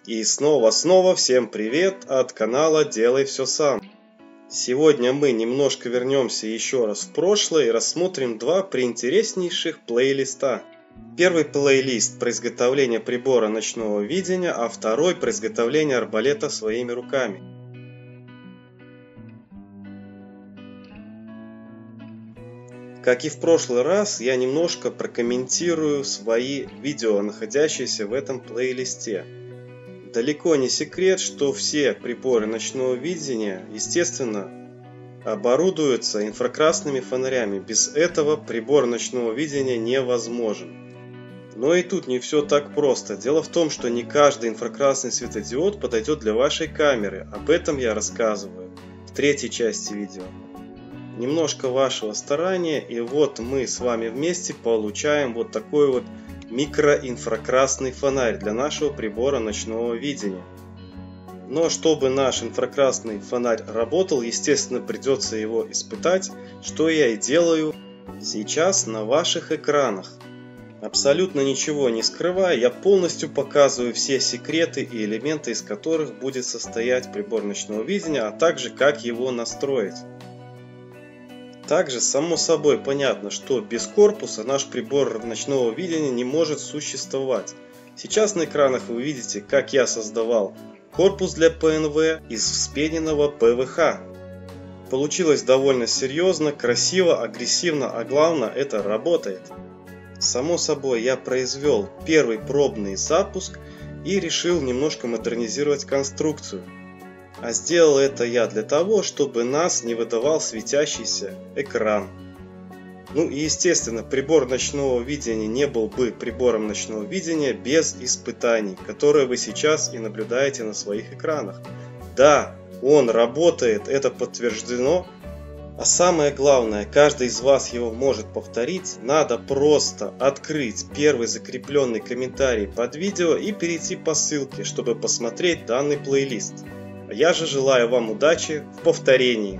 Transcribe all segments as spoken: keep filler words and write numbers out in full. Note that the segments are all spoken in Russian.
И снова-снова всем привет от канала Делай все сам. Сегодня мы немножко вернемся еще раз в прошлое и рассмотрим два приинтереснейших плейлиста. Первый плейлист про изготовление прибора ночного видения, а второй про изготовление арбалета своими руками. Как и в прошлый раз, я немножко прокомментирую свои видео, находящиеся в этом плейлисте. Далеко не секрет, что все приборы ночного видения, естественно, оборудуются инфракрасными фонарями. Без этого прибор ночного видения невозможен. Но и тут не все так просто. Дело в том, что не каждый инфракрасный светодиод подойдет для вашей камеры. Об этом я рассказываю в третьей части видео. Немножко вашего старания, и вот мы с вами вместе получаем вот такой вот микроинфракрасный фонарь для нашего прибора ночного видения. Но чтобы наш инфракрасный фонарь работал, естественно, придется его испытать, что я и делаю сейчас на ваших экранах. Абсолютно ничего не скрывая, я полностью показываю все секреты и элементы, из которых будет состоять прибор ночного видения, а также как его настроить. Также само собой понятно, что без корпуса наш прибор ночного видения не может существовать. Сейчас на экранах вы видите, как я создавал корпус для пэ эн вэ из вспененного пэ вэ ха. Получилось довольно серьезно, красиво, агрессивно, а главное, это работает. Само собой, я произвел первый пробный запуск и решил немножко модернизировать конструкцию. А сделал это я для того, чтобы нас не выдавал светящийся экран. Ну и естественно, прибор ночного видения не был бы прибором ночного видения без испытаний, которые вы сейчас и наблюдаете на своих экранах. Да, он работает, это подтверждено. А самое главное, каждый из вас его может повторить. Надо просто открыть первый закрепленный комментарий под видео и перейти по ссылке, чтобы посмотреть данный плейлист. А я же желаю вам удачи в повторении.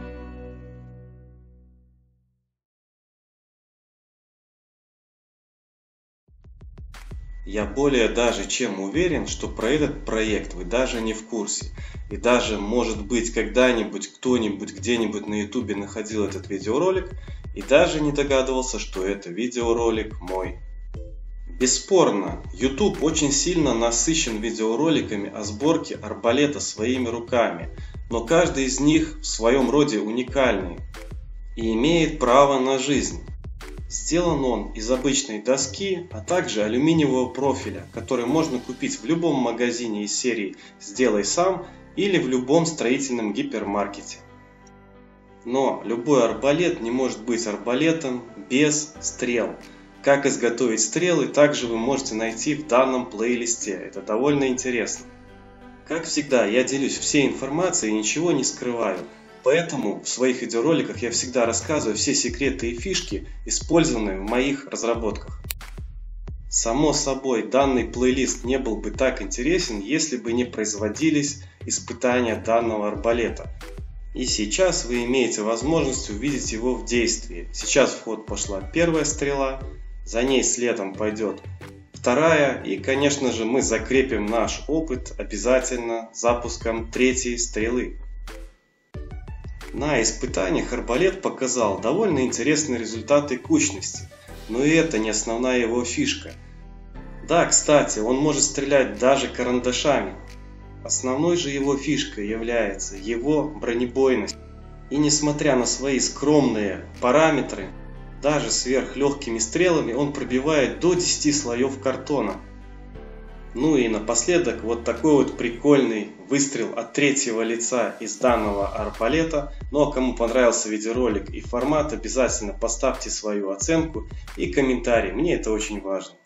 Я более даже чем уверен, что про этот проект вы даже не в курсе. И даже, может быть, когда-нибудь кто-нибудь где-нибудь на ютубе находил этот видеоролик и даже не догадывался, что это видеоролик мой. Бесспорно, YouTube очень сильно насыщен видеороликами о сборке арбалета своими руками, но каждый из них в своем роде уникальный и имеет право на жизнь. Сделан он из обычной доски, а также алюминиевого профиля, который можно купить в любом магазине из серии «Сделай сам» или в любом строительном гипермаркете. Но любой арбалет не может быть арбалетом без стрел. Как изготовить стрелы, также вы можете найти в данном плейлисте. Это довольно интересно. Как всегда, я делюсь всей информацией и ничего не скрываю. Поэтому в своих видеороликах я всегда рассказываю все секреты и фишки, использованные в моих разработках. Само собой, данный плейлист не был бы так интересен, если бы не производились испытания данного арбалета. И сейчас вы имеете возможность увидеть его в действии. Сейчас в ход пошла первая стрела. За ней следом пойдет вторая, и конечно же мы закрепим наш опыт обязательно запуском третьей стрелы. На испытаниях арбалет показал довольно интересные результаты кучности, но и это не основная его фишка. Да, кстати, он может стрелять даже карандашами. Основной же его фишкой является его бронебойность. И несмотря на свои скромные параметры, даже сверхлегкими стрелами он пробивает до десяти слоев картона. Ну и напоследок вот такой вот прикольный выстрел от третьего лица из данного арбалета. Ну а кому понравился видеоролик и формат, обязательно поставьте свою оценку и комментарий, мне это очень важно.